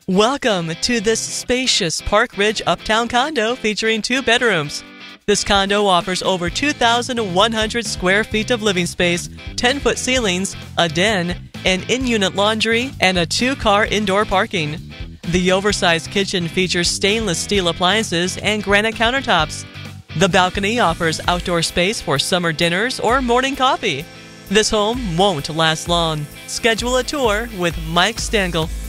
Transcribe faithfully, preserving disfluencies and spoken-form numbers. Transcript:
Welcome to this spacious Park Ridge Uptown condo featuring two bedrooms. This condo offers over two thousand one hundred square feet of living space, ten-foot ceilings, a den, an in-unit laundry, and a two-car indoor parking. The oversized kitchen features stainless steel appliances and granite countertops. The balcony offers outdoor space for summer dinners or morning coffee. This home won't last long. Schedule a tour with Mike Stangel.